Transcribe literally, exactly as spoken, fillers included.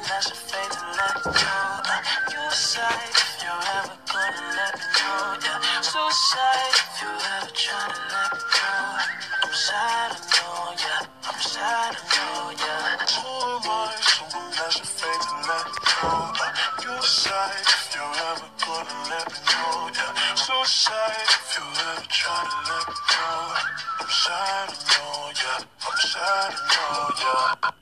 that's your fate to let go. Uh, you decide if you're ever gonna let me know. Yeah, suicide if you ever try to let me go. I'm sad, I know, yeah. I'm sad, I know, yeah. Who am I? Someone that's your fate to let go. Uh, you decide if you're ever gonna let me know. Yeah, suicide if you ever try to let me go. I'm sad, I know, yeah. I'm sad, I know, yeah.